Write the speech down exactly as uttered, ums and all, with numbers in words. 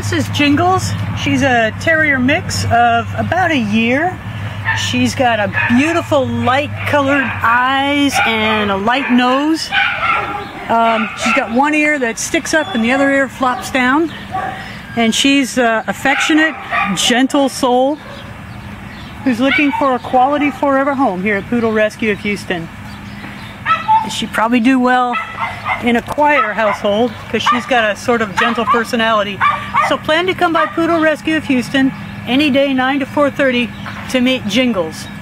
This is Jingles. She's a terrier mix of about a year. She's got a beautiful light colored eyes and a light nose. Um, she's got one ear that sticks up and the other ear flops down. And she's an affectionate, gentle soul who's looking for a quality forever home here at Poodle Rescue of Houston. She'd probably do well in a quieter household because she's got a sort of gentle personality. So plan to come by Poodle Rescue of Houston any day nine to four thirty to meet Jingles.